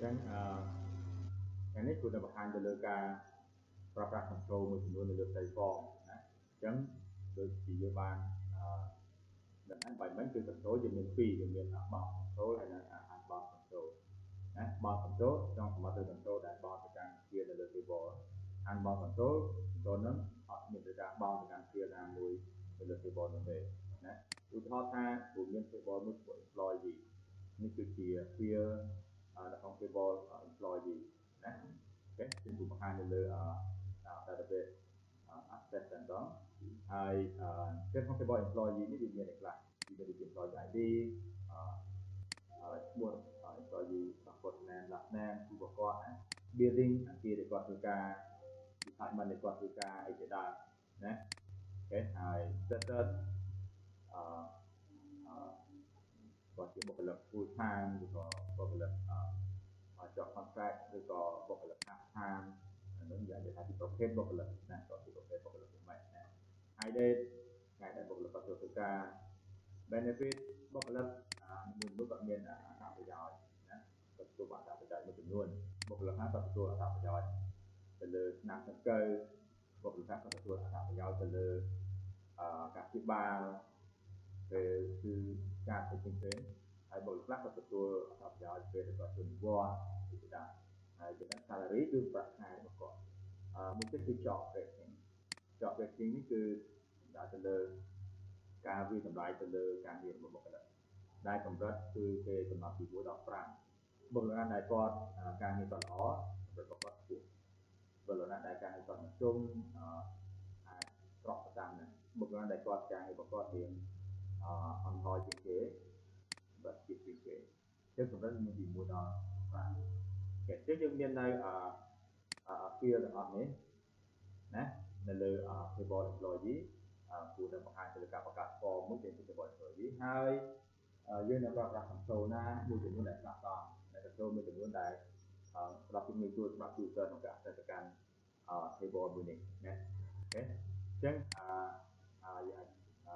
ចឹងថ្ងៃនេះគឺនៅបង្ហាញទៅលើការប្រើប្រាស់ control មួយចំនួននៅលើផ្ទៃហ្វមណាអញ្ចឹងដូចជាយើងបានដឹងហើយបែបហ្នឹងគឺ control យើងមានពីរយើងមាន bound control ហើយនិង unbound control ណា bound control trong សមាសត្រ control ដែល bound ទៅកាន់ gear នៅលើ table unbound control ហ្នឹងអត់មានការ bound ទៅកាន់ gear ណាមួយនៅលើ table នោះទេណាឧទាហរណ៍ថាព្រោះមាន table មួយឈ្មោះ employee នេះគឺជា field នៅក្នុង table employee ណាអូខេគឺបង្ហាញនៅលើ database access តែម្ដងហើយក្នុង table employee នេះវាមានខ្លះវាមាន employee ID ឈ្មោះ employee first name last name គឺគាត់ណា billing អាគារដែលគាត់ធ្វើការ department ដែលគាត់ធ្វើការអីជាដើមណាអូខេហើយ status គាត់ជាបុគ្គលិក full time ឬក៏បុគ្គលិកជាប់ contract ឬក៏បុគ្គលិក half time អានោះនិយាយថាពីប្រភេទបុគ្គលិកណាគាត់ពីប្រភេទបុគ្គលិកយ៉ាងម៉េចណាហើយដែលបុគ្គលិកគាត់ធ្វើការ benefit បុគ្គលិកមួយគាត់មានអត្ថប្រយោជន៍ណាគាត់ទទួលបានអត្ថប្រយោជន៍មួយចំនួនបុគ្គលិកណាគាត់ទទួលអត្ថប្រយោជន៍ទៅលើឆ្នាំសង្កូវបុគ្គលិកគាត់ទទួលអត្ថប្រយោជន៍ទៅលើការព្យាបាលគឺការផ្សេងៗហើយបុគ្គលិកខ្លះក៏ទទួលអត្ថប្រយោជន៍ពេលដែលគាត់ធ្វើនិវត្តន៍ពីដើមហើយចំណែក salary គឺប្រាក់ខែរបស់គាត់មួយទៀតគឺ job rating នេះគឺដាក់ទៅលើការវិតម្លៃទៅលើការងាររបស់បុគ្គលិកដែលកម្រិតគឺគេកំណត់ពី1ដល់5បុគ្គលិកណាដែលគាត់ការងារគាត់ល្អកម្រិតរបស់គាត់ខ្ពស់បុគ្គលិកណាដែលការងារគាត់មធ្យមអាចប្រកបតាមនេះបុគ្គលិកណាដែលគាត់ការងាររបស់គាត់រៀងអន់ថយជាងគេបាត់ជាងគេចឹងកម្រិតមានពី1ដល់5គេចឹងយើងមាននៅfield ទាំងអស់នេះណានៅលើ table employee គួរតែបង្ហាញទៅលើការបង្កើត form មួយដែលជា table employee ហើយយើងនៅប្រើប្រាស់ control ណាមួយចំនួនដែលស្ដាប់ដល់ដែល control មួយចំនួនដែលស្ដាប់ពីងាយស្រួលសម្រាប់ user ក្នុងការ access ទៅកាន់ table មួយនេះណាអូខេអញ្ចឹងយើងអាច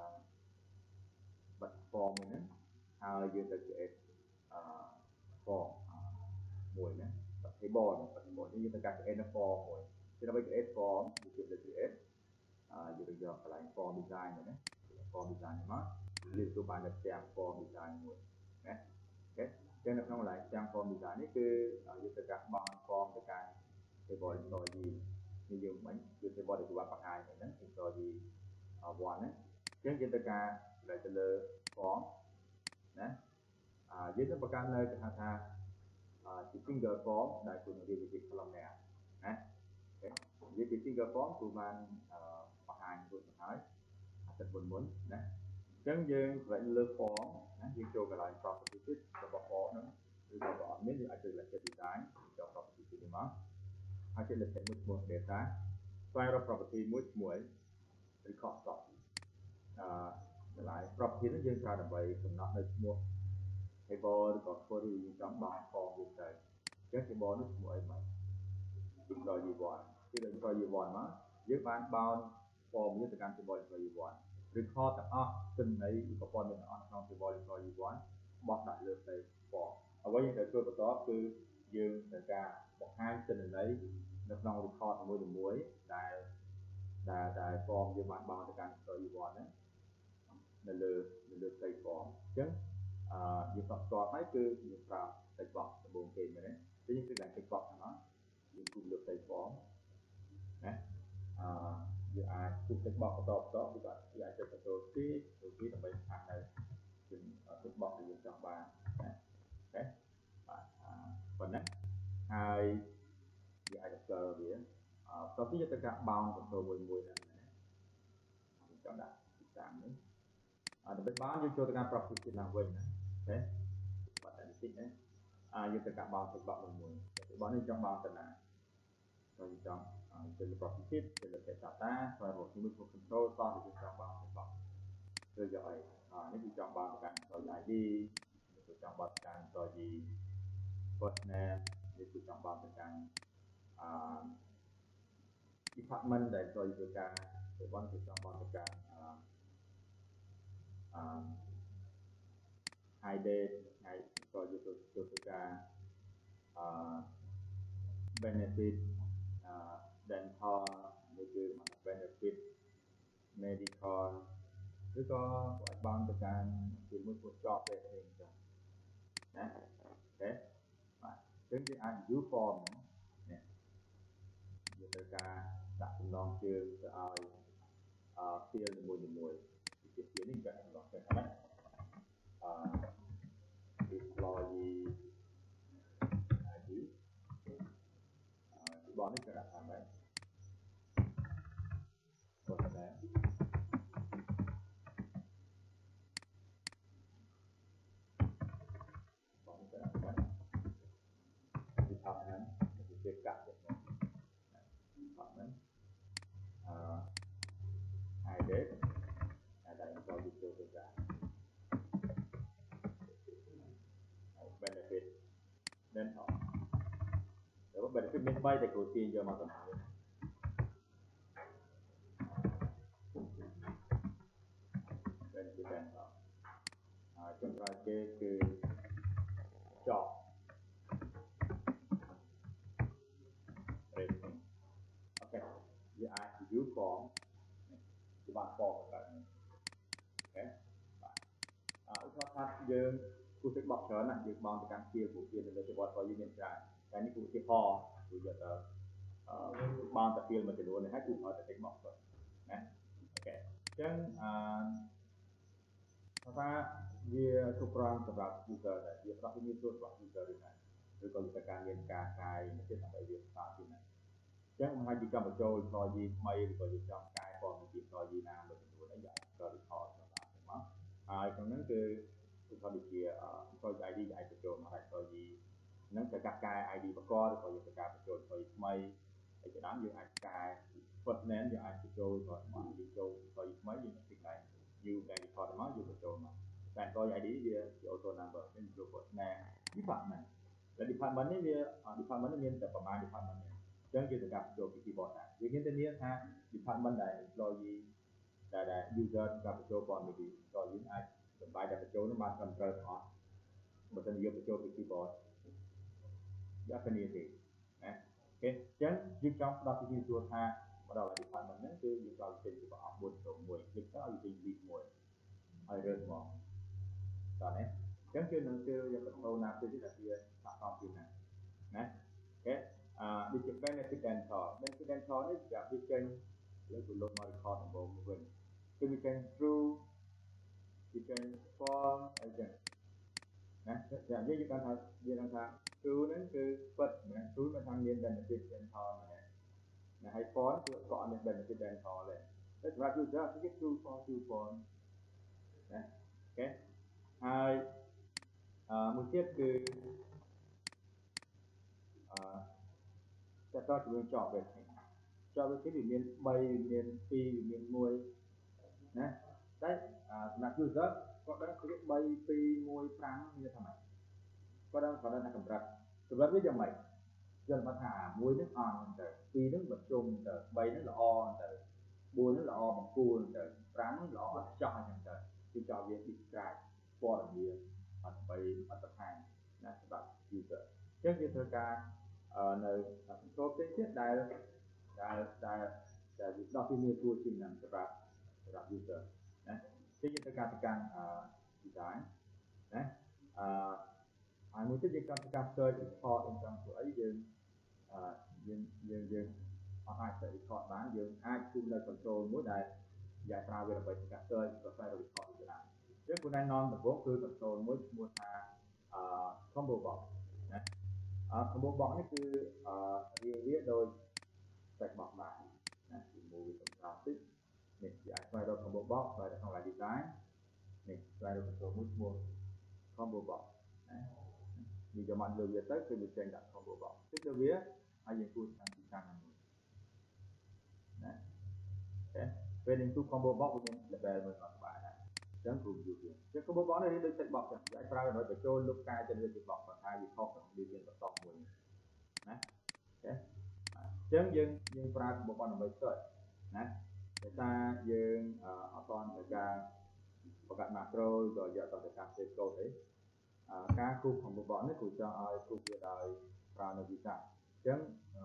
បាត់ form មួយហ្នឹងហើយយើងទៅ create form មួយណាបាត់ table នេះយើងទៅការ create form មួយគឺដើម្បី create form យើងទៅ create យើងទៅយកកន្លែង form design នេះណា form design នេះមកយើងទទួលបានតែផ្ទាំង form design មួយណាអូខេចឹងនៅក្នុងកន្លែងផ្ទាំង form design នេះគឺយើងទៅការបង់ form ទៅកាន់ table employee នេះយើងមិនគឺ table ដែលគាត់បង្ហាញហ្នឹង employee 1ណាចឹងយើងទៅការទៅលើ form ណាយើងទៅបង្កើតនៅគេហៅថាជា single form ដែលខ្លួនយើងជា column ណានិយាយពី single form គឺបានបង្ហាញរួចទៅហើយអាទិត្យមុនណាអញ្ចឹងយើងសម្រាប់លើ form ណាយើងចូលកន្លែង property របស់ form ហ្នឹងឬក៏បើអត់មានយើងអាចចូល legend design ចូល property នេះមកហើយចូល legend មួយឈ្មោះ data ស្វែងរក property មួយឈ្មោះ record property កន្លែង property នេះយើងប្រើដើម្បីកំណត់នៅឈ្មោះ table ឬក៏ query យើងចង់បង់ form យើងទៅអញ្ចឹង table នេះឈ្មោះអីមិនemployee 1គឺ employee 1មកយើងបាន bound form យើងទៅកាន់ table employee 1 record ទាំងអស់ទិន្នន័យប្រព័ន្ធទាំងអស់ក្នុង table employee 1បោះដាក់លើផ្ទៃ form អ្វីយើងត្រូវធ្វើបន្តគឺយើងត្រូវការបង្ហាញទិន្នន័យនៅក្នុង record នីមួយៗដែល form យើងបាន bound ទៅកាន់ employee 1ហ្នឹងនៅលើផ្ទៃ form អញ្ចឹងយើងស្គាល់ហើយគឺយើងប្រើ text box ដំបូងគេមែនទេយើងគឺដាក់ text box ហ្នឹងយើងគូសលើផ្ទៃ form ណាយើងអាចគូស text box បន្តគឺយើងអាចចុច control C ដើម្បីបង្ហាញនៅជា text box ដែលយើងចង់បានណាអូខេបាទប៉ុណ្ណឹងហើយយើងអាច scroll វាតោះពីយើងទៅការ bound control មួយហ្នឹងណាយើងចង់ដាក់ទីតាំងនេះដើម្បី bound យើងចូលទៅកាន់ property ឡើងវិញណាអូខេបាទតែបន្តិចណាយើងទៅការ bound text box មួយ text box នេះចង់ bound ទៅណាហើយយើងចង់ទៅលើ property ទៅលើ data ស្វែងរកជាមួយ control តោះយើងចង់ bound text box ឬយកអីនេះគឺចង់ bound ទៅកាន់ employee ID នេះគឺចង់ bound ទៅកាន់ employee first name នេះគឺចង់ bound ទៅកាន់department ដែល employee ធ្វើការទៅបងគឺចង់ bound ទៅកាន់high date ថ្ងៃ employee ធ្វើការ benefit dental នេះគឺ benefit medical ឬក៏អាចបានទៅការជាមួយពួកជាប់ពេលផ្សេងចឹងណាអូខេបាទអញ្ចឹងយើងអាច use form ហ្នឹងនេះយើងត្រូវការដាក់ចំណងជើងទៅឲ្យfield នីមួយៗជាfieldនេះគេចំណងជើងណាemployee ID បងនេះគេដាក់ថាម៉េចគាត់ថាបងនេះគេដាក់ថា department ជាកាត់ department ID ដែល employee ចូលទៅការ benefit dental តែ benefit មាន3តែគ្រូទាញយកមកតំណាងbenefit dental ចុងក្រោយគេគឺ job rating អូខេយើងអាច use form គឺបាន form កើតនេះអូខេបាទឧទាហរណ៍ថាយើងគូទឹកបោះច្រើនណាស់យើងបោកទៅកាន់ជាគូជានៅលើជីវត្តរបស់យើងមានច្រើនតែនេះគូជាហគឺយកទៅបានតែពីលមួយចំនួននេះហើយគឺឲ្យតែទឹកបោះគាត់ណាអូខេអញ្ចឹងថាវាគ្រប់គ្រាន់សម្រាប់ user ដែលវាប្រកាសមានទូរស័ព្ទ user ឬណាឬក៏ទៅការមានការកាយមួយទៀតដើម្បីវាស្អាតជាងណាអញ្ចឹងមកឲ្យយើងចង់បញ្ចូល employee ថ្មីឬក៏យើងចង់កាយព័ត៌មានពី employee ណាមួយចំនួនអីយើងអាច record សម្រាប់ហ្នឹងមកហើយក្នុងហ្នឹងគឺឧទាហរណ៍ដូចជា employee ID យើងអាចបញ្ចូលមក employee ហ្នឹងទៅកាត់កែ ID បកឬក៏យើងទៅការបញ្ចូល employee ថ្មីហើយជាដើមយើងអាចកែ first name យើងអាចបញ្ចូលមកយើងចូល employee ថ្មីយើងអាចកែ new bank record មកយើងបញ្ចូលមកតែ employee ID វាជា auto number វាចូល first name department តែ department នេះវា department នេះមានតែប្រមាណ department នេះអញ្ចឹងយើងទៅកាត់ចូលពី keyboard ដែរយើងមានតែមានថា department ដែល employee ដែល user កាត់បញ្ចូលព័ត៌មានពី employee អាចសម្រាប់តែបញ្ចូលនោះបានត្រឹមត្រូវទាំងអស់បើមិនយើងបញ្ចូលពី keyboard យកគ្នាទេណាអូខេអញ្ចឹងយើងចង់ផ្ដល់ពីជាទួថាមកដល់ department ហ្នឹងគឺយើងត្រូវចេញពីប្រអប់401 click ទៅឲ្យចេញ list មួយហើយរើសមកតោះនេះអញ្ចឹងគឺនឹងគឺយើងបន្តណាទៅទៀតដែលវាសកម្មពីណាណាអូខេដូចជា benefit dental នេះវាចេញលើគោលមក record ដំបូងវិញគឺវាចេញ true វាចេញ false អីចឹងណាយ៉ាងនេះយើងគាត់ថាយើងថា true ហ្នឹងគឺពិតណា true មិនថាមាន benefit dental ណាហើយ false គឺក៏អត់មាន benefit dental ដែរតែសម្រាប់ user គឺ true false ណាអូខេហើយមួយទៀតគឺតើតើជាមួយ job rating job rating វាមាន3វាមាន2វាមាន1ណាតែសម្រាប់ user គាត់ដឹងគឺ3 2 1 5មានថាម៉េចគាត់ដឹងថាកម្រិតវាយ៉ាងម៉េចយើងគាត់ថា1ហ្នឹងអន់ទៅ2ហ្នឹងបញ្ជុំទៅ3ហ្នឹងល្អទៅ4ហ្នឹងល្អបង្គួលទៅ5ហ្នឹងល្អអត់ចោះអញ្ចឹងទៅគឺចោលវា describe ព័ត៌មានអត់បីអត្តដ្ឋានណាសម្រាប់ user អញ្ចឹងយើងត្រូវការនៅ control ផ្សេងទៀតដែលវាដល់ពីមានទួជាងហ្នឹងសម្រាប់ user ណាអញ្ចឹងយើងត្រូវការទៅកាន់design ណាហើយមួយទៀតយើងត្រូវការ search report អញ្ចឹងព្រោះអីយើងអត់អាច search report បានយើងអាចជួបនៅ control មួយដែលយើងប្រើវាដើម្បីធ្វើការ search ក៏តែ report ទៅដែរអញ្ចឹងគោលដៅនាំដំបូងគឺ control មួយឈ្មោះថា combo box ណា combo box នេះគឺរាងវាដូច text box ដែរណាពីមួយសំខាន់តិចនេះវាអាចស្វែងរក combo box ស្វែងរកក្នុង line design នេះស្វែងរក control មួយឈ្មោះ combo box ណានិយាយមកលើវាទៅគឺវាចេញដាក់ combo box គឺទៅវាហើយយើងគួរតាមទីតាំងហ្នឹងណាអូខេពេលយើងទូ combo box វាមាន label មួយអត់បាយដែរអញ្ចឹងគ្រូយល់វាអញ្ចឹង combo box នេះដូច text box ចឹងវាអាចប្រើដើម្បីបញ្ចូលលុបកែទៅលើ text box ប៉ុន្តែវាខុសពីមានបន្តមួយណាអូខេអញ្ចឹងយើងប្រើ combo box ដើម្បី search ណាតែថាយើងអត់ទាន់ត្រូវការបង្កើត macro ឬក៏យកទៅការ save code អីការគូស combo box នេះគ្រូចង់ឲ្យគូសវាដោយប្រើនៅ visa អញ្ចឹង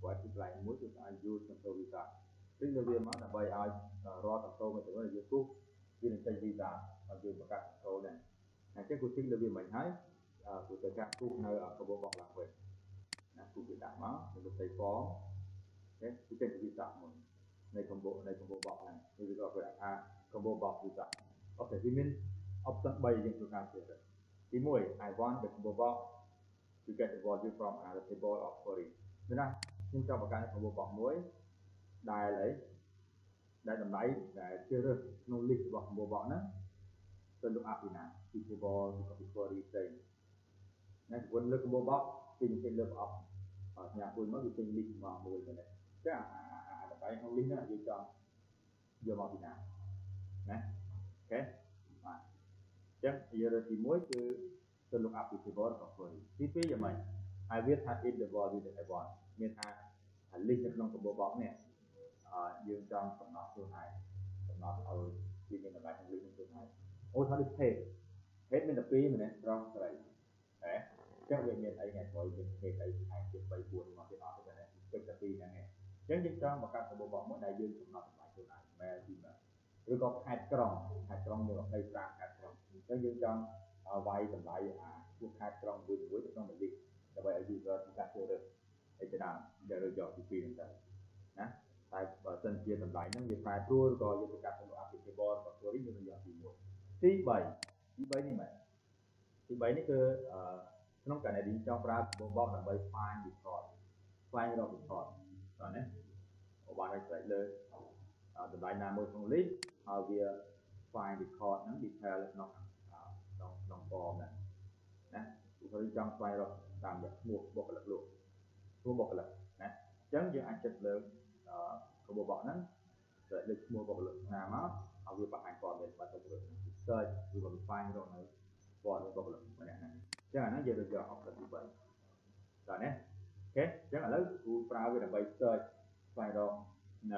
gọi là lại mỗi từ ai use control visaซึ่งเราเรียนมาแต่ใบเอารอ control มาถึงว่าเรา YouTube ยืนใช้ visa เอายืนประกาศ control เนี่ยนั่นคือสิ่งเราเรียนมาให้ผู้จัดการผู้ในกระบวนการหลักเว้ยนะผู้จัดการมาในใช้ฟอร์มเนี่ยผู้เป็น visa หมดในกระบวนการนั้นนี่ก็เป็นกระบวนการ visa โอเคที่มิน option ใบยังตัวการเสร็จที่มวย I want the กระบวนการ to get the value from the table of query นะខ្ញុំចង់បង្កើតកระบวนការមួយដែលអីដែលតម្លៃដែលជ្រើសរើសក្នុង list របស់កระบวนការហ្នឹងទៅលុបអាពីណាពី table ឬក៏ពី query ផ្សេងណាព្រោះលើកระบวนការពីគេលើកអស់ញ៉ាំមួយមកវាពេញ list មកមួយទៅនេះចាតម្លៃក្នុង list ហ្នឹងយើងចង់យកមកពីណាណាអូខេបាទអញ្ចឹងយើងរើសទី1គឺទៅ look up ពី table របស់ query ទី2យ៉ាងម៉េច I will type in the value that I want មានថា list នៅក្នុងកระบวนការនេះយើងចង់កំណត់ខ្លួនឯងកំណត់ឲ្យវាមានតម្លៃក្នុង list ខ្លួនឯងអូថាដូច page មានតែ2ម្នាក់ត្រង់ស្រីហ៎ចឹងវាមានអីថ្ងៃក្រោយមាន page អីថ្ងៃទៀត3 4មកទៀតអត់ទេណាពេចតែ2ហ្នឹងឯងចឹងយើងចង់បង្កើតកระบวนការមួយដែលយើងកំណត់តម្លៃខ្លួនឯងមែនទីណាឬក៏ខេត្តក្រុងមាន25ខេត្តក្រុងចឹងយើងចង់វាយតម្លៃពួកខេត្តក្រុងមួយទៅក្នុង list ដើម្បីឲ្យ user កាត់ចូលរើសអីទៅដល់យករើសយកទី2ហ្នឹងទៅណាតែបើសិនជាតម្លៃហ្នឹងវាប្រែប្រួលឬក៏យើងទៅកាត់ទៅ applicable របស់ query យើងយកទី1ទី3នេះមែនទី3នេះគឺក្នុងករណីដែលចង់ប្រើកระบวนការដើម្បី find record តើណាបានឲ្យស្រេចលើតម្លៃណាមួយក្នុង list ហើយវា find record ហ្នឹង detail ក្នុង form ហ្នឹងណាព្រោះចង់ស្វែងរកតាមរយៈឈ្មោះបុគ្គលិកលោកឈ្មោះបុគ្គលិកណាអញ្ចឹងយើងអាចចុចលើកระบวนការហ្នឹងចុចលើឈ្មោះបុគ្គលិកណាមកឲ្យវាបង្ហាញព័ត៌មានបាត់ទៅលើ search ឬក៏ find រកនៅព័ត៌មានបុគ្គលិកម្នាក់ហ្នឹងអញ្ចឹងអាហ្នឹងយើងទៅយក option ទី3តើណាអូខេអញ្ចឹងឥឡូវគូប្រើវាដើម្បី search ស្វែងរកនៅ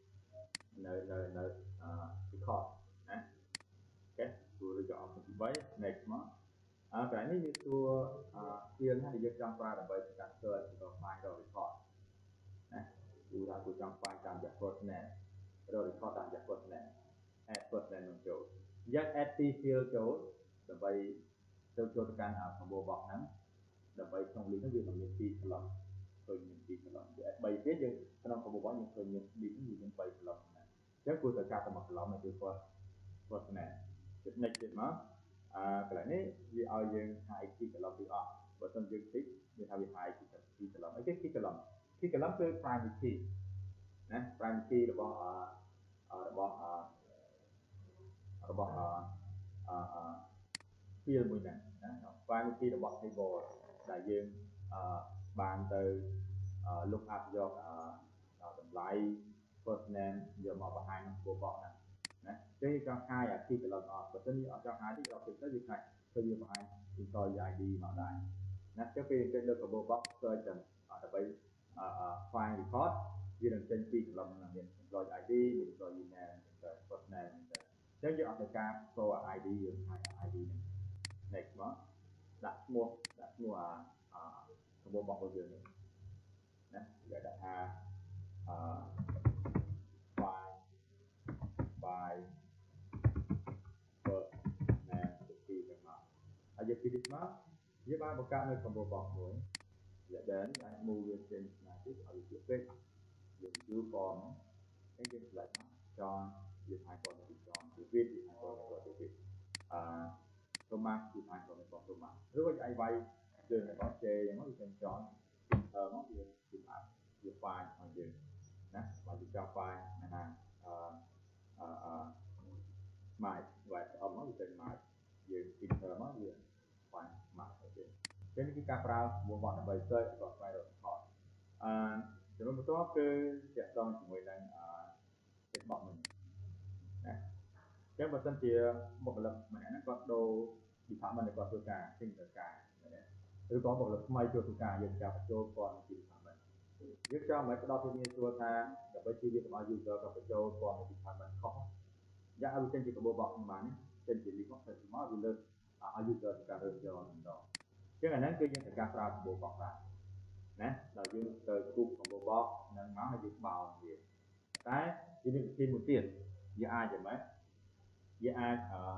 record ណាអូខេគូយក option ទី3 next មកកន្លែងនេះវាសួរជាងដែលយើងចង់ប្រើដើម្បីកាត់ search ឬក៏ find រក record ណាគូថាគូចង់ find តាមរយៈ first name រក record តាមរយៈ first name add first name នឹងចូលយើង add ទី field ចូលដើម្បីទៅចូលទៅកាន់កระบวนការហ្នឹងដើម្បីក្នុង list ហ្នឹងវាមាន2 column ឃើញមាន2 column វា add 3ទៀតយើងក្នុងកระบวนការយើងឃើញមាន list ហ្នឹងវាមាន3 column ហ្នឹងអញ្ចឹងគួរតែកាត់ទៅមួយ column ហ្នឹងគឺ first name ទៀត next ទៀតមកកន្លែងនេះវាឲ្យយើងហាយទីកន្លងពីអស់បើមិនយើងតិចវាថាវាហាយទីកន្លងអីគេទីកន្លងគឺ primary key ណា primary key របស់field មួយហ្នឹងណា primary key របស់ table ដែលយើងបានទៅ look up យកតម្លៃ first name យកមកបង្ហាញក្នុងកระบวนការហ្នឹងណាចឹងយើងចង់ហាយអា key កន្លងអស់បើមិនយើងអត់ចង់ហាយទេយកទៅវាខាច់ទៅវាបង្ហាញ employee ID មកដែរណាចឹងពេលយើងលើកកระบวนការ search ចឹងដើម្បីfind record វានឹងចេញពី column ហ្នឹងមាន employee ID មាន employee name មាន first name ចឹងយើងអត់ត្រូវការ store ID យើងហាយ ID ហ្នឹង next មកដាក់ឈ្មោះកระบวนការរបស់យើងនេះណាគេដាក់ថាfind by first name ទី2ហ្នឹងមកហើយយើង finish មកយើងបានបង្កើតនៅកระบวนការមួយដែលអាច move វាចេញណាទៀតឲ្យវាពេកយើង view form ហ្នឹងយើង select មកចង់យើងអាចព័ត៌មានចង់វាវាអាចព័ត៌មានទៅវាThomas គឺអាចព័ត៌មានរបស់ Thomas ឬក៏អាចវាយយើងរបស់ J ហ្នឹងមកវាចេញចង់មកវាអាចវា find ឲ្យយើងណាបើយើងចង់ find ណាsmart វាយអមមកវាចេញ smart យើង filter មកវា find smart អូខេចឹងនេះគឺការប្រើមុខបត់ដើម្បី search ក៏ស្វែងរក record ចំណុចបន្ទាប់គឺទាក់ទងជាមួយនឹងcheckbox នេះណាចឹងបើសិនជាបុគ្គលិកម្នាក់ហ្នឹងគាត់ដូរ department ដែលគាត់ធ្វើការចេញទៅការឬក៏បុគ្គលិកថ្មីចូលធ្វើការយើងចាប់បញ្ចូលគាត់ពី department យើងចង់ឲ្យផ្ដល់ភាពងាយស្រួលថាដើម្បីជៀសវាងកុំឲ្យ user គាត់បញ្ចូលគាត់ពី department ខុសយ៉ាងឲ្យចេញពីកระบวนការហ្នឹងបានចេញពី list មកទៅមកវាលើកឲ្យ user ការរើសយកម្ដងចឹងអាហ្នឹងគឺយើងត្រូវការប្រើកระบวนការណាដល់យើងទៅគូបកំបោបកនឹងមកហើយយើងបោនវាតែវាមានវិធីមួយទៀតយើងអាចយ៉ាងម៉េចយើងអាច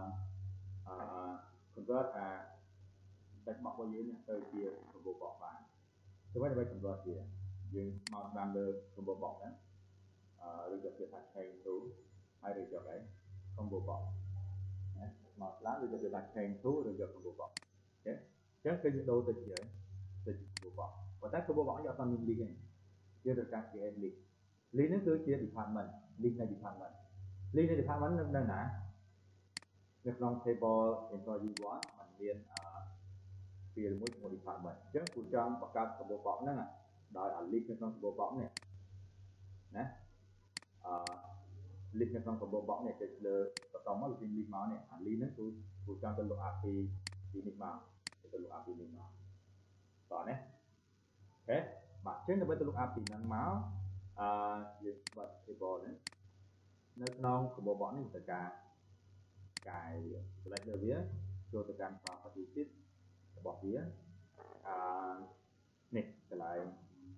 convert សាច់បក់របស់យើងទៅជាកំបោបកបានធ្វើម៉េចដើម្បី convert វាយើងមកតាមលើកំបោបកហ្នឹងឬក៏គេថា chain tool ហើយឬក៏combo box ណាមកឡើងឬក៏គេថា chain tool ឬក៏ combo box អូខេអញ្ចឹងគឺយើងដូរទៅជា combo box ប៉ុន្តែ combo box នេះអត់មាន link ទេយើងត្រូវការ create link link ហ្នឹងគឺជា department link នៃ department link នៃ department នៅណានៅក្នុង table employee 1มันមានfield មួយឈ្មោះ department អញ្ចឹងគូចង់បង្កើត combo box ហ្នឹងដោយអា link នៅក្នុង combo box នេះណាlink នៅក្នុង combo box នេះចុចលើបន្តមកវា link មកនេះអា link ហ្នឹងគឺចង់ទៅ look up ពីនេះមកទៅ look up ពីនេះមកតោះនេះអូខេបាទអញ្ចឹងដើម្បីទៅ look up ពីហ្នឹងមកយើងបិទ table នេះនៅក្នុង combo box នេះត្រូវការកាយ select លើវាចូលទៅកាន់ properties របស់វានេះកន្លែង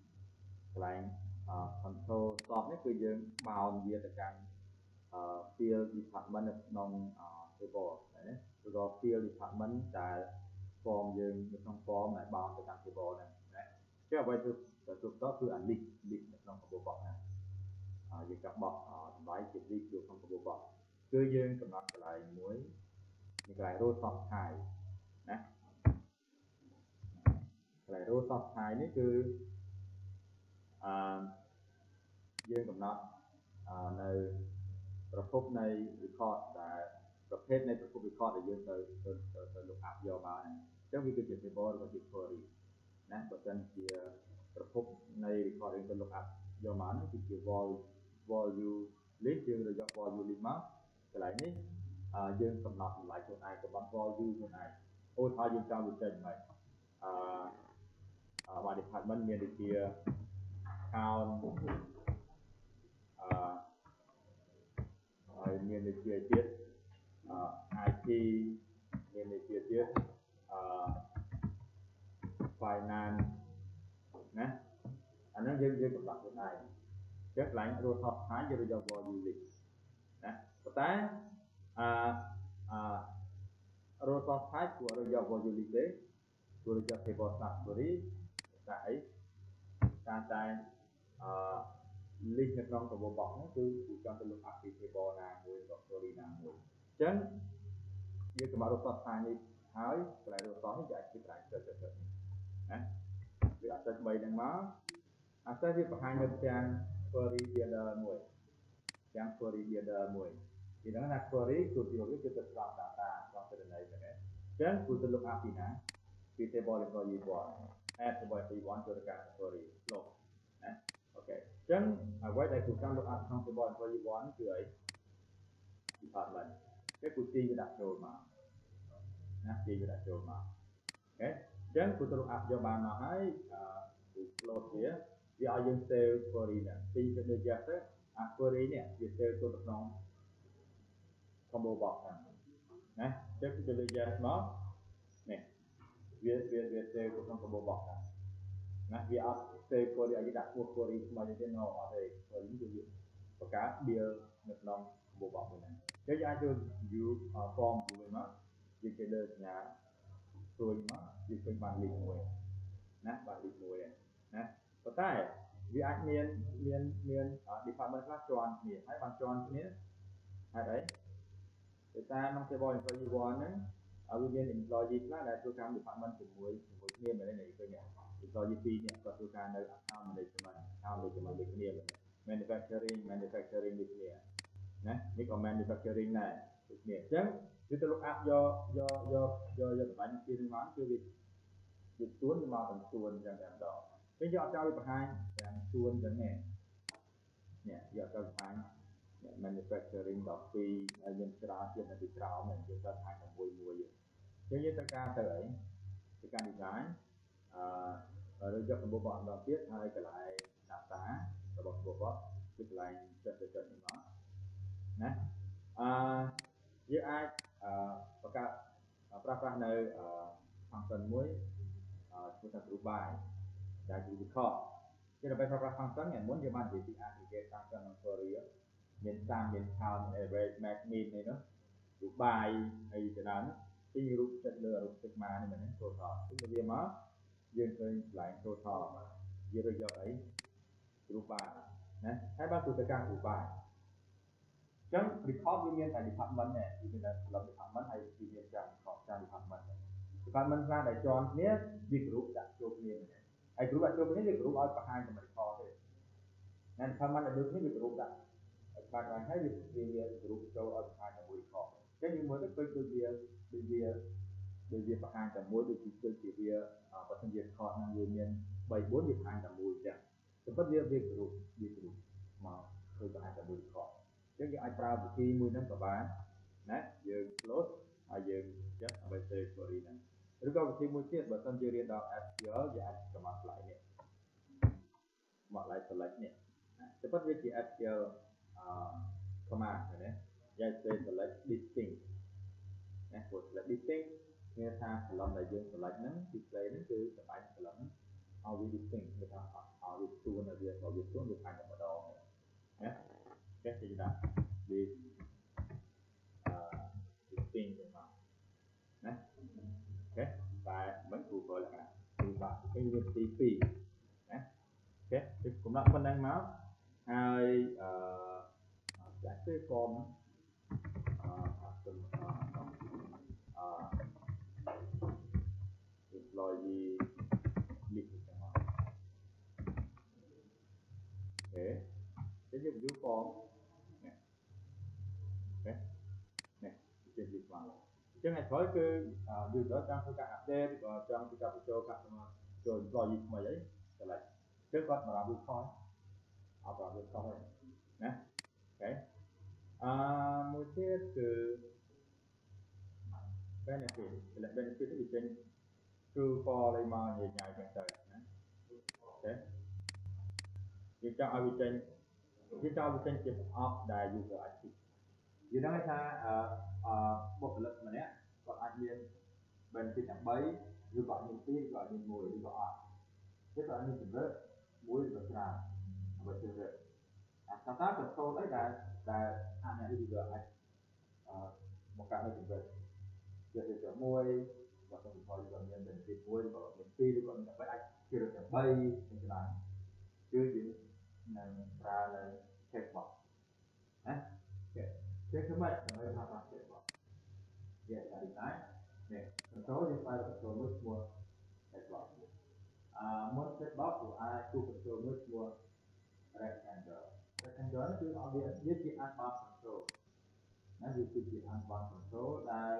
control stop នេះគឺយើងបោនវាទៅកាន់field department នៅក្នុង table ណាឬក៏ field department ដែល form យើងនៅក្នុង form ដែលបោនទៅកាន់ table ហ្នឹងណាជាអ្វីទៅstop គឺអា list នៅក្នុង combo box ហ្នឹងយើងកាត់បោះតម្លៃជា list ចូលក្នុង combo box គឺយើងកំណត់កន្លែងមួយកន្លែង row soft type ណាកន្លែង row soft type នេះគឺយើងកំណត់នៅប្រភពនៃ record ដែលប្រភេទនៃប្រភព record ដែលយើងទៅ look up យកមកហ្នឹងអញ្ចឹងវាគឺជា table ឬក៏ជា query ណាបើសិនជាប្រភពនៃ record យើងទៅ look up យកមកហ្នឹងគឺជា value list យើងទៅយក value list មកកន្លែងនេះយើងកំណត់តម្លៃខ្លួនឯងកំណត់ value ខ្លួនឯងឧទាហរណ៍យើងចង់វាចេញមកបាទ department មានដូចជា count ហើយមានដូចជាទៀតIT មានដូចជាទៀតfinance ណាអាហ្នឹងយើងកំណត់ខ្លួនឯងចឹងកន្លែង row top ហើយយើងយក value list ណាប៉ុន្តែrow top ហើយគួរយក value list ទេគួរយក table snap query តែអីតែlist នៅក្នុង combo box ហ្នឹងគឺចង់ទៅ look up ពី table ណាមួយឬ query ណាមួយអញ្ចឹងយើងកំណត់ row top ហើយនេះហើយកន្លែង row top នេះគេអាចជាកន្លែងចុចណាវាអាចចុច3ហ្នឹងមកអាស្រ័យវាបង្ហាញនៅទាំង query builder មួយទាំង query builder មួយពីហ្នឹងណា query គឺវាគឺទៅស្រាប់ data ស្រាប់ទិន្នន័យហ្នឹងអញ្ចឹងគឺទៅ look up ពីណាពី table employee 1 add table employee 1ចូលទៅកាន់ query flow ណាអូខេអញ្ចឹងអ្វីដែលគូចង់ look up ក្នុង table employee 1គឺអី department គេគូទីវាដាក់ចូលមកណាទីវាដាក់ចូលមកអូខេអញ្ចឹងគូទៅ look up យកបានមកហើយគូ close វាឲ្យយើង save query ហ្នឹងពីទៅ yes ទៅអា query នេះវា save ចូលទៅក្នុង combo box ហ្នឹងណាអញ្ចឹងគឺលើ yes មកនេះវា save ទៅក្នុង combo box ហ្នឹងណាវាអត់ save query ឲ្យដាក់ពោះ query ថ្មីទេ no អត់ទេ query គឺវាបង្កើត build នៅក្នុង combo box មួយហ្នឹងអញ្ចឹងយើងអាចយក view form មួយមកយើងគេលើសញ្ញាព្រួយមកយើងឃើញបាន link មួយណាបាន link មួយណាប៉ុន្តែវាអាចមាន department ខ្លះជាន់គ្នាហើយបានជាន់គ្នាហេតុអីដោយសារក្នុង table employee 1ហ្នឹងវាមាន employee ខ្លះដែលធ្វើការ department ជាមួយគ្នាមែនទេនេះឃើញ employee 2នេះគាត់ធ្វើការនៅ account management ដូចគ្នា manufacturing ដូចគ្នាណានេះក៏ manufacturing ដែរដូចគ្នាអញ្ចឹងវាទៅ look up យកតម្លៃនឹងពីនឹងមកគឺវាទួនមកទាំងទួនអញ្ចឹងតែម្ដងពេលយកអត់ចោលវាបង្ហាញទាំងទួនអញ្ចឹងនេះយកទៅបង្ហាញ manufacturing 12ហើយមានច្រើនទៀតនៅពីក្រោមហ្នឹងយើងទៅបង្ហាញតែមួយអញ្ចឹងយើងត្រូវការទៅអីទៅការ design ឬយកសម្បូរបោះម្ដងទៀតហើយកន្លែង data របស់សម្បូរបោះគឺកន្លែងចុចនេះមកណាយើងអាចបង្កើតប្រើប្រាស់នៅ function មួយឈ្មោះថា group by ដែលគឺ record ជាដើម្បីប្រើប្រាស់ function យ៉ាងមុនយើងបាននិយាយពី aggregate function ក្នុង query មានតាមមាន count មាន average max mean នេះនោះរូបបាយហើយទៅដល់ទីរូបចិត្តលើរូប sigma នេះមែនទេ total គឺវាមកយើងឃើញកន្លែង total យើងរើសយកអីរូបបាយណាហើយបើគឺទៅកាន់រូបបាយអញ្ចឹង record វាមានតែ department ទេវាមានតែ column department ហើយវាមានចាំ record ចាំ department ខ្លះដែលជាន់គ្នាវា group ដាក់ចូលគ្នាមែនទេហើយ group ដាក់ចូលគ្នាវា group ឲ្យបង្ហាញតែ record ទេណា department ដែលដូចគ្នាវា group ដាក់បាត់ហើយវា group ចូលឲ្យបង្ហាញតែមួយ record អញ្ចឹងយើងមើលទៅឃើញដូចវាបង្ហាញតែមួយដូចជាវាបើសិនជា record ហ្នឹងវាមាន3 4វាបង្ហាញតែមួយអញ្ចឹងតែពិតវា group មកឃើញបង្ហាញតែមួយ record អញ្ចឹងយើងអាចប្រើវិធីមួយហ្នឹងក៏បានណាយើង close ហើយយើងចេះដើម្បី save query ហ្នឹងឬក៏វិធីមួយទៀតបើសិនជារៀនដល់ SQL យើងអាចកំណត់កន្លែងនេះមកកន្លែង select នេះតែពិតវាជា SQL command មែនទេយើង select distinct ណាព្រោះ select distinct មានថា column ដែលយើង select ហ្នឹង display ហ្នឹងគឺសម្រាប់ column ឲ្យវា distinct គឺថាឲ្យវាទួនឲ្យវាបើវាទួនវាខាងតែម្ដងណាចេះគេដាក់វា distinct ទៅមកណាអូខេតែមិនគូលលក្ខណៈគឺបាទគេវាទី2ណាអូខេគឺកំណត់ប៉ុណ្ណឹងមកហើយចាក់ទេ form employee list ចឹងមកអូខេទៅយើង view form នេះអូខេនេះជា list មកអញ្ចឹងឯក្រោយគឺ user ចង់ធ្វើការ update ក៏ចង់ធ្វើការបញ្ចូល customer ចូល employee ថ្មីអីឆ្លៃគឺគាត់បារម្ភ record អត់បារម្ភ record ទេណាអូខេមួយទៀតគឺ benefit benefit វាចេញ true for លេខមកញ៉ៃចឹងទៅណាអូខេយើងចង់ឲ្យវាចេញជាប្រអប់ដែល user អាចទីយើងដឹងថាបុគ្គលិកម្នាក់គាត់អាចមាន benefit ទាំង3ឬក៏មាន2ឬក៏មាន1ឬក៏អត់គឺគាត់មានកម្រិត1ឬក៏ច្រើនដើម្បីជ្រើសរើសតើតើ control អីដែលអាចអ្នក user អាចបង្កើតនៅកម្រិតជាទៅមួយបើសិនជាគាត់មាន benefit 1ឬក៏មាន2ឬក៏មានតែអាចជ្រើសទាំង3ទាំងច្រើនគឺយើងនឹងប្រើនៅ checkbox ណាចេះធ្វើម៉េចដើម្បីប្រើប្រាស់ checkbox វាអាចដែរនេះ control យើងប្រើ control មួយឈ្មោះ checkbox មុន checkbox គឺអាចទូ control មួយឈ្មោះ rectangle គឺឲ្យវាជា advanced control ណាវាគឺជា advanced control ដែល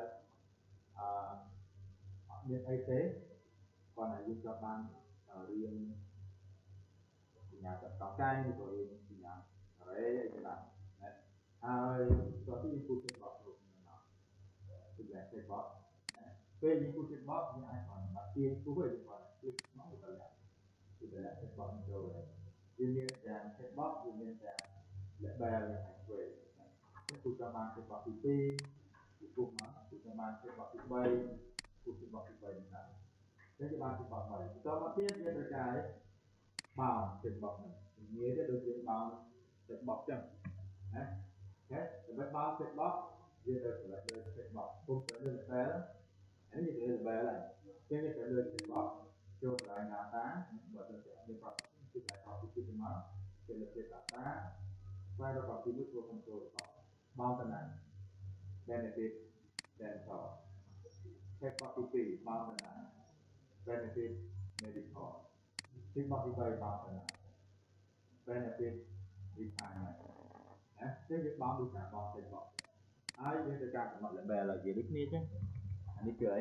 អត់មានអីទេគាត់ឲ្យយើងចាប់បានរៀនសញ្ញាតកកាយឬក៏រៀនសញ្ញា array អីក៏បានណាហើយតោះទីយើងគូ checkbox ទៅមកគឺ checkbox ណាពេលយើងគូ checkbox យើងអាចបានទាញគូវិញគាត់ click មកវាទៅលាក់គឺទៅលាក់ checkbox ចូលហើយវាមានទាំង checkbox វាមានទាំង label យ៉ាងណាវិញគឺគូចាប់បាន checkbox ទី2គឺគូមកគឺចាប់បាន checkbox ទី3គូ checkbox ទី3ហ្នឹងហើយគេបាន checkbox 3បន្តមកទៀតយើងត្រូវការបោ checkbox ហ្នឹងនិយាយទៅដូចយើងបោ checkbox ចឹងណាអូខេដើម្បីបោ checkbox យើងត្រូវ select លើ checkbox ពុំទៅលើ label នេះជា label ហើយចឹងយើងត្រូវលើ checkbox ចូលកន្លែង data បើសិនជាមាន property គឺកន្លែង property ទៅមកគេលើ data ស្វែងរក property មួយធ្វើ control បោទៅណា benefit dental checkbox ទី2បោទៅណា benefit medical checkbox ទី3បោទៅណា benefit retirement ណាចឹងយើងបោដូចថាបោ checkbox ហើយយើងត្រូវការកំណត់ label ឲ្យវាដូចគ្នាចឹងអានេះគឺអី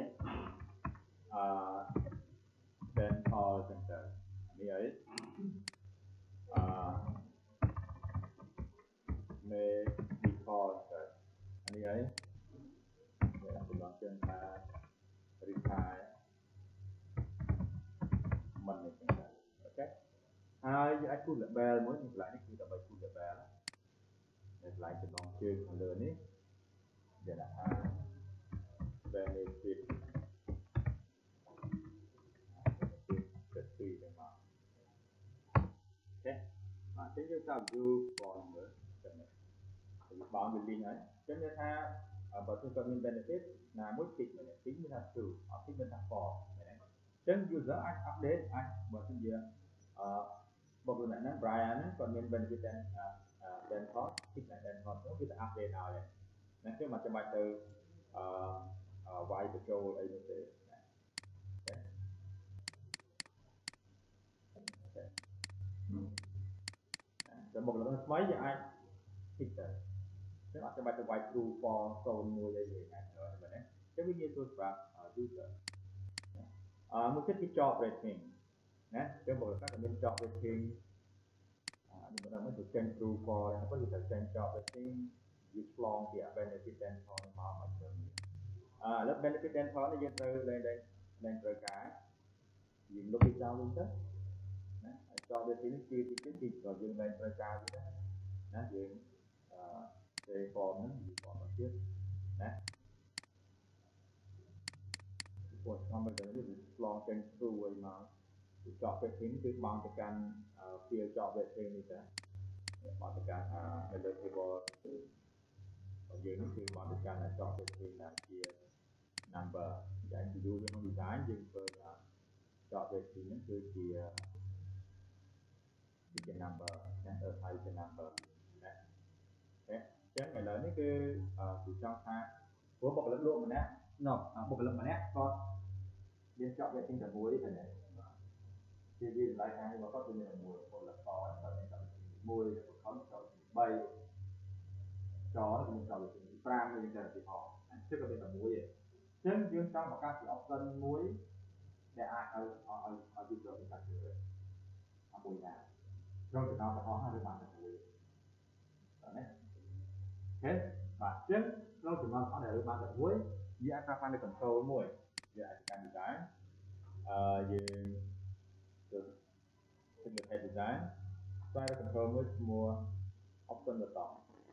dental ចឹងទៅនេះអីmedical ទៅអានេះអីយើងកំណត់ចឹងថា retire មិននេះចឹងទៅអូខេហើយយើងអាចគូស label មួយនៅកន្លែងនេះគឺដើម្បីគូស label នៅកន្លែងចំណងជើងខាងលើនេះវាដាក់ថា benefit ទៅមកយើងតាម view for មើលចឹងបងវាលេងហើយចឹងថាបើគឺគាត់មាន benefit ណាមួយ tick មែនទេ tick មានថា true អត់ tick មានថា false មែនទេចឹង user អាច update អាចបើសិនជាបុគ្គលម្នាក់ហ្នឹង Brian ហ្នឹងគាត់មាន benefit dan cost tick ណា dan cost នោះវាទៅ update ឲ្យណាគឺមិនចាំបាច់ទៅវាយបញ្ចូលអីនោះទេតែបុគ្គលិកថ្មីយើងអាច tick ទៅចឹងអត់ចាំបាច់ទៅវាយ true false 01អីទេណាមែនទេចឹងវាងាយស្រួលសម្រាប់ user មួយទៀតគឺ job rating ណាចឹងបុគ្គលិកក៏មាន job rating នេះបើមិនទៅចេញ true false ហើយគាត់ទៅចេញ job rating វាឆ្លងពី benefit dental នេះមកមកទៅឥឡូវ benefit dental នេះយើងត្រូវលែងត្រូវការយើងលុបវាចោលវិញទៅណាហើយ job rating នេះគឺទីក៏យើងលែងត្រូវការវាដែរណាយើងទេ form ហ្នឹងវា form មកទៀតណាព្រោះខ្ញុំមិនដឹងវាឆ្លងចេញ true ឲ្យមក job rating គឺបងទៅកាន់ field job rating នេះទៅបងទៅកាន់នៅលើ table របស់យើងនេះគឺបងទៅកាន់ job rating ដែលជា number យ៉ាងទៅយូរវាក្នុង design យើងធ្វើ job rating ហ្នឹងគឺជា number ណាទៅហើយជា number ណាចឹងឥឡូវនេះគឺចង់ថាព្រោះបុគ្គលិកលោកម្នាក់បុគ្គលិកម្នាក់គាត់មាន job rating តែមួយទេណាជាវាតម្លៃខាងរបស់គាត់គឺមាន1បុគ្គលិកគាត់មាន job rating 1បុគ្គលិកគាត់ job rating 3ចរមាន job rating 5នេះទៅទីហោគឺក៏មានតែមួយទេចឹងយើងចង់បង្កើតជា option មួយដែលអាចឲ្យ user មានការជ្រើសរើសមួយណាក្នុងចំណោមទាំងអស់ហើយឬបានតែមួយបាទណាអូខេបាទចឹងក្នុងចំណោមទាំងអស់ដែលរើសបានតែមួយយើងអាចប្រើប្រាស់នៅ control មួយយើងអាចកាន់ design យើងទៅលើ head design ស្វែងរក control មួយឈ្មោះ option button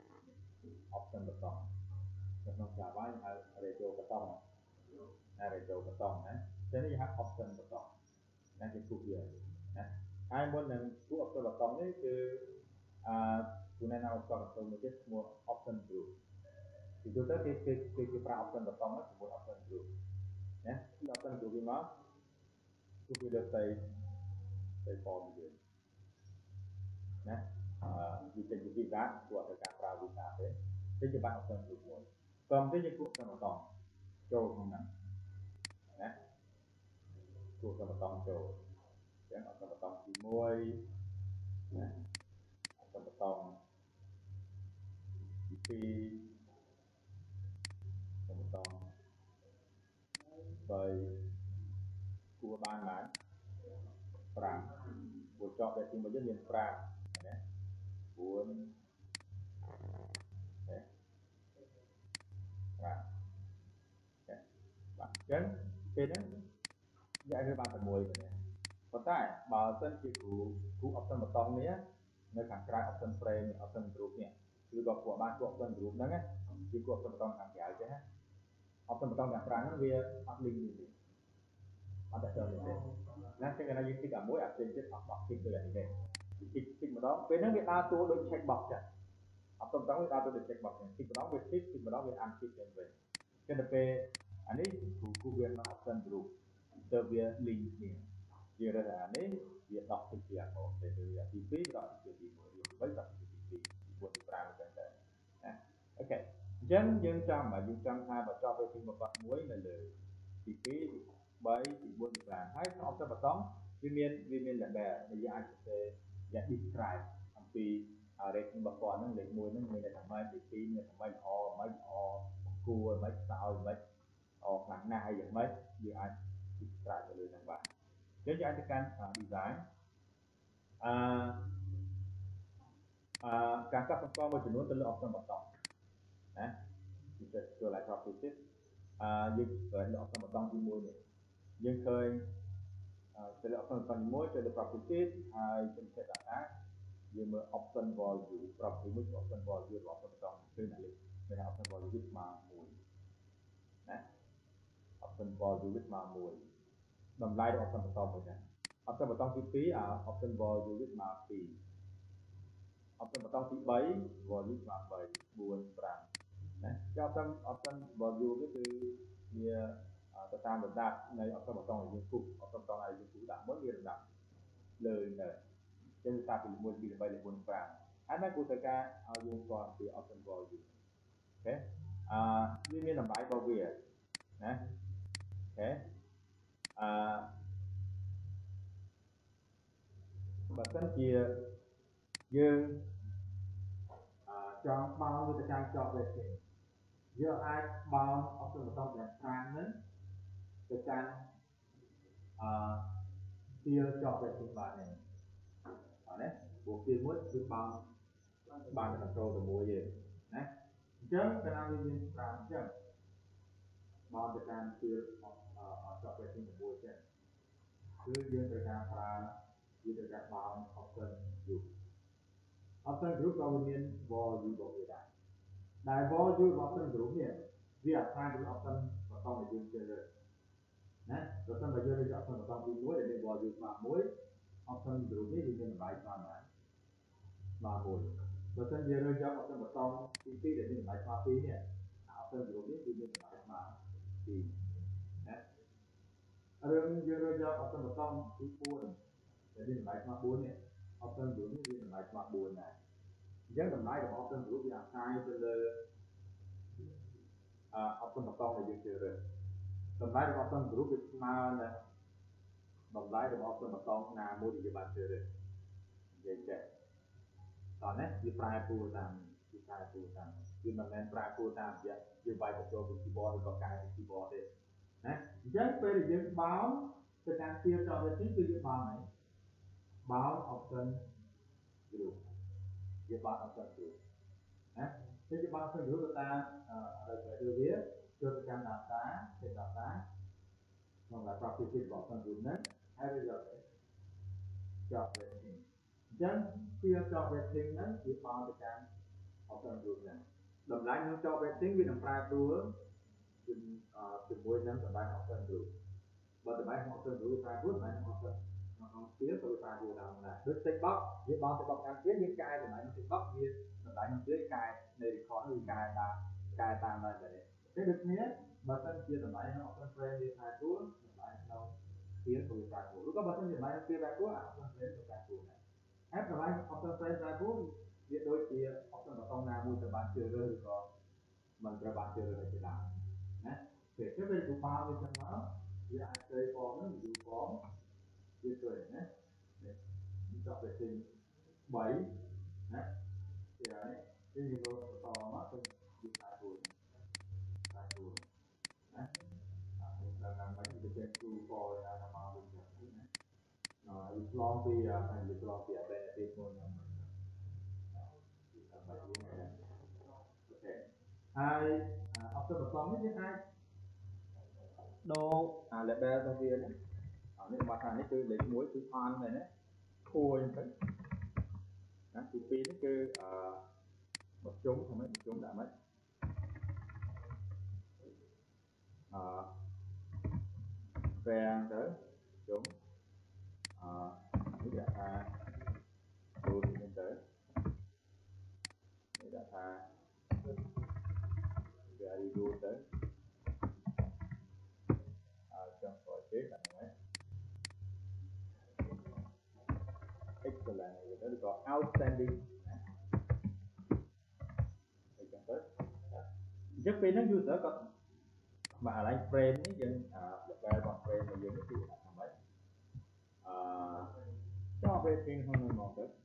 ក្នុង Java យើងហៅ radio button ណា radio button ណាចឹងនេះយើងហៅ option button ណាជាគូវាណាហើយមុននឹងគូ option button នេះគឺគូណែនាំ option button មួយទៀតឈ្មោះ option group ពីទូទៅគេប្រើ option button ហ្នឹងជាមួយ option group ណាគឺ option group វាមកគឺវាលើផ្ទៃ form យើងណាវាចេញពី visa គួរឲ្យការប្រើ visa ទេចេញជាបាត់ option group មួយតោះទៅយើងគួរ option button ចូលក្នុងហ្នឹងណាគួរ option button ចូលចឹង option button ទី1ណា option button ទី2 option button 3គួរបាន5គួរចប់ដែលទី1យើងមាន5ណា4ណាបាទចឹងពេលហ្នឹងយើងអាចរើសបានតែមួយទេប៉ុន្តែបើសិនជាគ្រូ option button នេះនៅខាងក្រៅ option frame option group នេះគឺក៏ពួកបានពួក option group ហ្នឹងគឺពួក option button ខាងក្រៅចេះណា option button ខាងក្រៅហ្នឹងវាអត់ link ទេអត់តែចូលទេណាចឹងគេថាយើង tick អាមួយអាផ្សេងទៀតអត់ tick ដូចនេះទេ tick ម្ដងពេលហ្នឹងវាដើរតួដូច check box ចឹង option button វាដើរតួដូច check box ចឹង tick ម្ដងវា tick ម្ដងវា untick ចឹងវិញចឹងទៅពេលអានេះគ្រូវាក្នុង option group ទៅវា link គ្នាយើងរើសអានេះវាដកតិចពីអានោះទៅលើទី2ដកទី1ទី3ដកទី2ទី4ទី5ចឹងទៅណាអូខេអញ្ចឹងយើងចង់ថាបើចប់ទៅទីមួយនៅលើទី2ទី3ទី4ទី5ហើយក្នុង option button វាមាន label ដែលយើងអាចសរសេរយ៉ាង describe អំពី rating របស់គាត់ហ្នឹងលេខ1ហ្នឹងមានតែថាម៉េចលេខ2មានថាម៉េចល្អមិនល្អគួរមិនខ្សោយមិនខ្លាំងណាស់អីយ៉ាងម៉េចយើងអាច describe ទៅលើហ្នឹងបានយើងអាចទៅកាន់ design ការកាត់សម្គាល់មួយចំនួនទៅលើ option button ណាគឺចូលlại properties យើងទៅលើ option button ទី1នេះយើងឃើញទៅលើ option button ទី1ចូលលើ properties ហើយជំទាស់ដាក់យើងមើល option value property មួយ option value របស់ option button គឺអ្នកលេខមាន option value វាស្មើ1ណា option value វាស្មើ1តម្លៃរបស់ option button មួយហ្នឹង option button ទី2option value វាស្មើ2 option បតង់ទី3 volume ស្មើ3 4 5ណាជា option volume នេះគឺវាទៅតាមលំដាប់នៃ option បតង់ដែលយើងគូស option បតង់ដែលយើងគូសដាក់មុនវាលំដាប់លើទៅចឹងតាពី1 2 3 4 5ហើយមកគូសទៅការឲ្យយើងស្គាល់ពី option volume អូខេវាមានតម្លៃរបស់វាណាអូខេបើសិនជាយើងចង់បោនវាទៅកាន់ចប់វិញទេយើងអាចបោន option បតង់ដែលខាងហ្នឹងទៅកាន់វាចប់វិញបានទេអត់ទេព្រោះវាមួយគឺបោនបាន control ទៅមួយទេណាអញ្ចឹងកាលណាវាមាន5អញ្ចឹងបោនទៅកាន់វាចប់វិញជាមួយចឹងគឺយើងត្រូវការប្រើវាត្រូវការបោន option group option group ក៏មាន volume របស់វាដែរដែល volume option group នេះវាអាស្រ័យទៅលើ option បតង់ដែលយើងជ្រើសរើសណាបើសិនបើយើងរើស option បតង់ទី1ដែលមាន volume ស្មើ1 option group នេះវាមានតម្លៃស្មើណាស្មើ1បើសិនយើងរើសយក option បតង់ទី2ដែលមានតម្លៃស្មើ2នេះ option group នេះគឺមានតម្លៃស្មើ2ណារឿងយើងរើសយក option បតង់ទី4ដែលមានតម្លៃស្មើ4នេះ option group នេះវាតម្លៃស្មើ4ដែរអញ្ចឹងតម្លៃរបស់ option group វាអាស្រ័យទៅលើoption បតង់ដែលយើងជ្រើសរើសតម្លៃរបស់ option group វាស្មើនឹងតម្លៃរបស់ option បតង់ណាមួយដែលយើងបានជ្រើសរើសនិយាយចេះតោះណាវាប្រែប្រួលតាមវាមិនមែនប្រែប្រួលតាមរយៈយើងបាយបញ្ចូលពី keyboard ឬក៏កែពី keyboard ទេណាអញ្ចឹងពេលដែលយើងបោនទៅកាន់ជាចប់នេះគឺយើងបោនហើយបោន option group វាបោន option group ណាគឺវាបោន option group ទៅតាមវាចូលទៅកាន់ data ជា data ក្នុង property របស់ option group ហ្នឹងហើយវាយកទៅចប់ rating អញ្ចឹងពីចប់ rating ហ្នឹងវាបោនទៅកាន់ option group ហ្នឹងតម្លៃក្នុងចប់ rating វានឹងប្រែប្រួលជាមួយនឹងតម្លៃ option group បើតម្លៃ option group ប្រែប្រួលតម្លៃ option ក្នុងជាក៏វាប្រែប្រួលតាមដែរដូច tick box យើងបោន tick box តាមជាយើងកែតម្លៃ tick box វាតម្លៃក្នុងជាកែនៃ record វាកែតាមដែរតែដូចគ្នាបើសិនជាតម្លៃក្នុង option frame វាប្រែប្រួលតម្លៃក្នុងជាក៏វាប្រែប្រួលឬក៏បើសិនជាតម្លៃក្នុងជាប្រែប្រួល option frame ក៏ប្រែប្រួលដែរហើយតម្លៃ option frame ប្រែប្រួលវាដូចជា option បតង់ណាមួយទៅបានជ្រើសរើសឬក៏មិនត្រូវបានជ្រើសរើសជាដើមណាពេលទៅពេលទូបាវាចឹងមកវាអាចស្អី form ហ្នឹង view form វាស្អីណានេះចប់ទៅទី3ណាទីហើយគឺយើងរកបន្តមកទៅវាប្រែប្រួលណាដល់តាមមិនទៅគ្រូ for ណាមកវិញចឹងណាវាឆ្លងពីវាឆ្លងពីអបេទីមុនហ្នឹងតាមវិញណាអូខេហើយ option បតង់នេះយើងអាចដូរlabel របស់វាណានេះមកថានេះគឺលេខ1គឺ on ហើយណាខួរអញ្ចឹងណាទី2នេះគឺមកជុំហ្នឹងមកជុំដាក់មកfair ទៅជុំនេះដាក់ថា root ហ្នឹងទៅនេះដាក់ថា very root ទៅចង់ចូលទេដាក់ហ្នឹង excellent ទៅឬក៏ outstanding ណាអីចឹងទៅអញ្ចឹងពេលហ្នឹង user ក៏មកអាឡៃ frame នេះយើងlabel របស់ frame របស់យើងនេះគឺដាក់ថាម៉េចចប់ rating ក្នុងនោះមកទៅ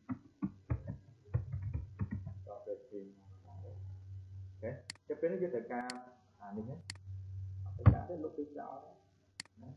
ចប់ rating ក្នុងនោះមកទៅអូខេពេលនេះយើងត្រូវការនេះណាត្រូវការទៅលុបពីចោលណា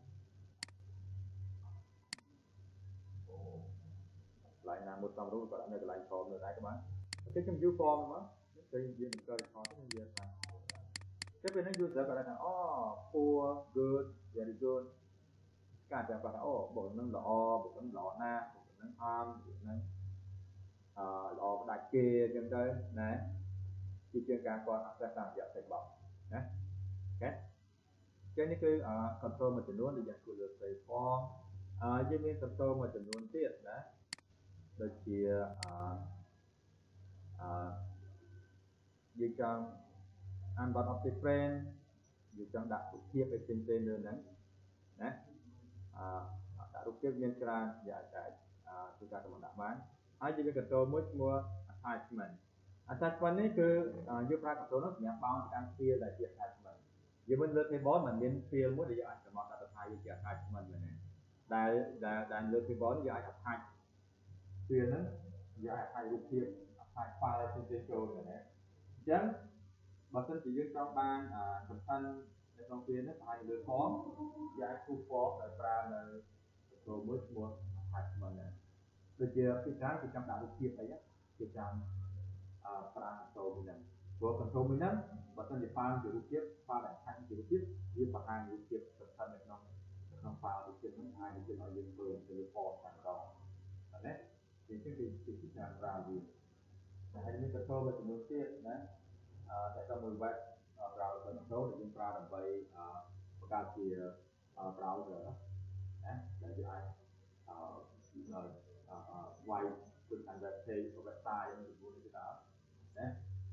កន្លែងណាមួយសំរុំក៏ដាក់នៅកន្លែង form នៅដែរក៏បានអូខេខ្ញុំ view form មកពេលយើងបង្កើត record ទៅយើងថាតែពេលហ្នឹង user ក៏ថាអូ poor good very good ការចាំគាត់ថាអូបុគ្គលនឹងល្អបុគ្គលនឹងល្អណាស់បុគ្គលនឹងអន់បុគ្គលនឹងល្អផ្ដាច់គេអញ្ចឹងទៅណាជាជាងការគាត់ access តាមរយៈ text box ណាអូខេចឹងនេះគឺ control មួយចំនួនដែលយើងគួរលើ save form យើងមាន control មួយចំនួនទៀតណាដូចជា dương trong ăn bọt of different dương trong đặt một thiệp về trên đơn đấy đấy đã rút tiếp nhân ra giải giải chúng ta còn đặt bán hai chỉ cần tôi mới mua attachment này cứ giúp ra control nó sẽ bao cái field là chỉ attachment giờ bên lượt cái bó mình nên field mới để giải cái món đặt hai cái attachment này đại lượt cái bó giải attach field nó giải hai rút tiếp attach file trên control này chẳng bản thân chỉ riêng trong ban phần thânในตรงนี้นะภายในฟอร์มย้ายคู่ฟอร์มในปลาในตัวมืดมัวหายมันเนี่ยโดยเฉพาะที่การที่จำได้รูปเทียบไปเนี่ยที่จำปลาตัวมีนั้นตัวกันตัวมีนั้นbản thân thì pha từรูปเทียบปลาแบบทันtừรูปเทียบยืมปลาหางรูปเทียบphần thânในน้องปลารูปเทียบน้องไทยที่เรายืมเปิดtừฟอร์มทางเราเนี่ยเป็นที่ที่การปลาอยู่แต่อันนี้ก็โทรมาถึงรูปเทียบนะtại sao mình vậy browser số để chúng ta làm vậy một cái thì browser để cho ai rồi quay từ thành web page của website mình muốn cái đó đấy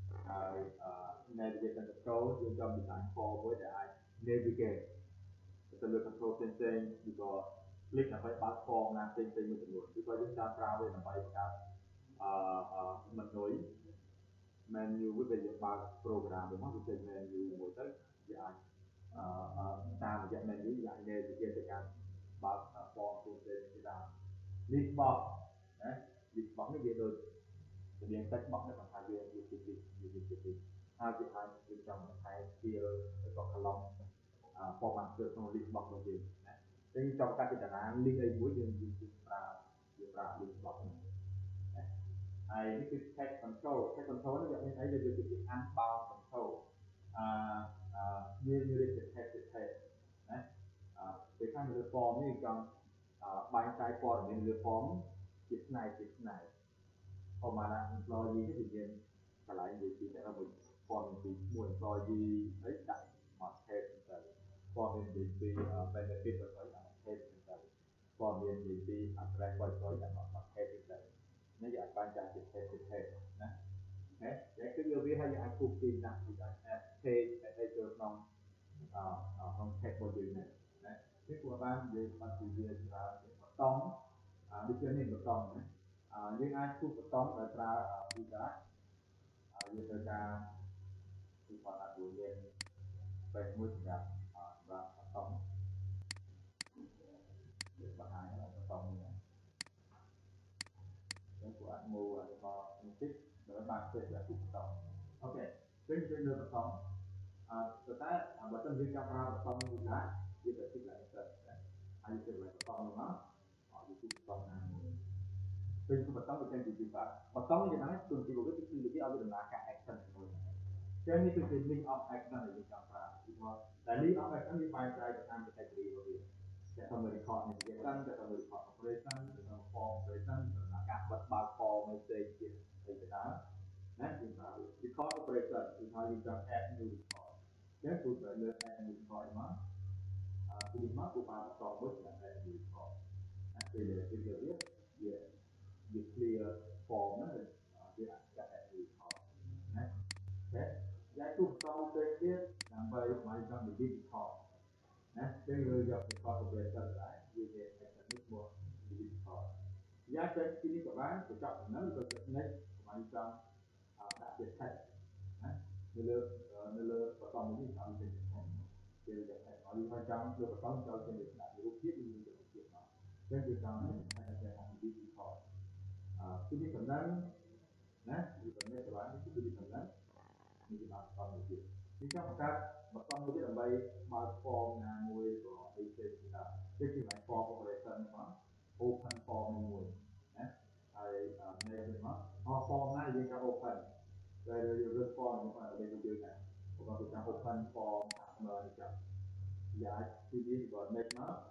navigation control dùng cho mình làm for với để ai navigate từ lượt control trên thì có click là phải bắt form là trên mình luôn thì có chúng ta browser làm vậy cái mình nối menu với bây giờ ba program để móc trên menu mỗi tới dạng ta một dạng menu dạng nghề thì kia thì càng ba form trên cái đà list box đấy list box cái gì rồi thì biến text box nó còn hai viên UTP hai cái trong hai kia có column format được trong list box rồi gì đấy trong các cái trạng án link ấy mỗi dương ra list box này này cái text control nó dạng như thế là cái unbound control như cái text đấy cái khác như form như trong bài trái form như form chip này còn mà là employee cái gì phải lại gì thì sẽ là một form thì muốn employee ấy đặt mà thêm form thì benefit rồi tới là thêm form thì address rồi là mà thêm nó giải ban trả trực tiếp nè để cái điều vi hay là cuộc tìm đặt thì là thế để cho nó không thẹt bao nhiêu này cái của ban về ban chủ việc là tông đi chơi nên một tông này nhưng ai chụp một tông là ra đi ra như thế ra thì còn là chủ việc về môi trường và tông để bạn hai là tông này cái của anh mua là có tích để bạn sẽ là chụp tông ok trên đường tông rồi ta bản thân riêng camera tông như thế như vậy thì lại anh sẽ lại tông nó họ đi chụp tông này trên cái tông trên thì chúng ta tông như thế này thường thì cái cái audio là cái action thôi cho nên cái link of action này trong camera thì mà tại link of action thì phải try to time cái gì rồi sẽ không người record navigation sẽ không người record operation sẽ không form operation là các bật ba form message thì cái đó đấy chúng ta record operation thì how you can add new record nếu tôi phải lên add new record mà thì mà của bạn còn với là add new record đây là cái điều biết việc clear form đó là cái add new record đấy giải quyết xong cái biết làm vậy mà trong bị record cái người gặp record operation lại như thế action nước mua record giá trị khi đi các bạn phải chọn nó là cái next mà trong đã triển khai nơi lơ và còn những cái trên thì là ở đi quan trọng lơ và còn cho trên được lại lúc tiếp như được chuyện đó trên việc trong này hay là sẽ làm đi khỏi khi đi phần lớn thì phần này các bạn khi đi phần lớn như là còn một chuyện thì trong một cái mà trong cái làm bay mà form là mùi của AC chúng ta cái chuyện này form operation mà open form mùi hay này nó form này thì cái open đây là điều form nhưng mà đây là điều này còn chúng ta open form mà đi chậm giải thì đi gọi make nó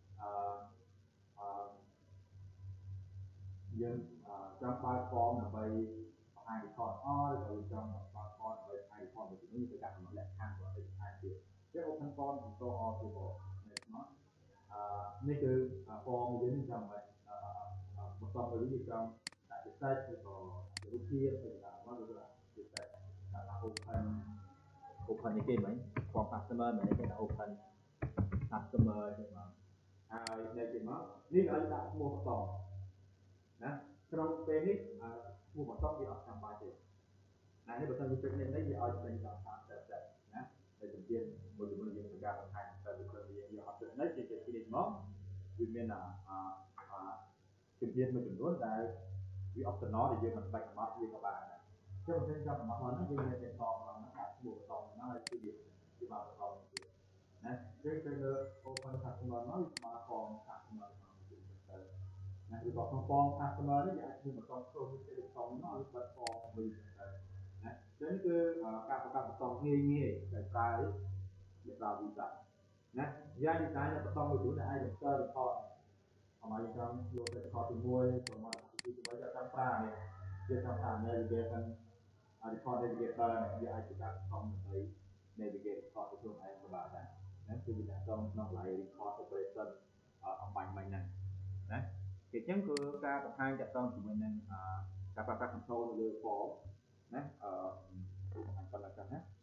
nhưng trong bài form là bay hai cái con rồi trong bài form là bay hai con thì nó như cái dạng nó lại hàng của hai kiểu cái open form thì có thì có nóนี่คือ form ยืนtrong vậy một con người như trong tại set ឬក៏រូបភាពទៅតាមមកឬក៏ជា set តាម open នេះគេហ្មង form customer មិនគេថា open customer ទេមកហើយនៅទីមកនេះឲ្យដាក់ឈ្មោះបន្តណាក្នុងពេលនេះឈ្មោះបន្តវាអត់ចាំបាច់ទេណានេះបើសិនជាពេញនេះវាឲ្យពេញដល់តាម set ណាហើយជំនាញមួយចំនួនយើងត្រូវការបន្ថែមទៅពីព្រោះយើងយកអត់ទៅនេះជាទីមកវាមានជំនាញមួយចំនួនដែលវា optional ដែលយើងមិនបាច់កំណត់វាក៏បានដែរចុះបើសិនចាំកំណត់ហ្នឹងយើងមានតែតឡើងដាក់ឈ្មោះបន្តហ្នឹងហើយគឺបានបន្តទៀតណាគេទៅលើ open customer មកវាស្មើ form customer មកទៅណាឬក៏ក្នុង form customer នេះវាអាចឈ្មោះបន្តខ្លួនទៅបន្តមកឬបាត់ form មួយទៅណាចឹងគឺការបង្កើតបន្តងាយតែប្រើវាប្រើវិសាណាយ៉ាង design បន្តមួយទៀតដែលអាច register record ឲ្យយើងយកទៅ record ទី1ប្រមាណទី2យកតាមប្រើនេះយើងតាមប្រើ navigation record navigator វាអាចជាការខំដើម្បី navigate record ទៅខ្លួនឯងក៏បានដែរណាគឺវាដាក់ក្នុងកន្លែង record operation អំបញ្ញមិញហ្នឹងណាគេចឹងគឺការបង្ហាញតាក់ទងជាមួយនឹងការប្រើប្រាស់ control នៅលើ form ណាបង្ហាញប៉ុណ្ណឹងចឹងណា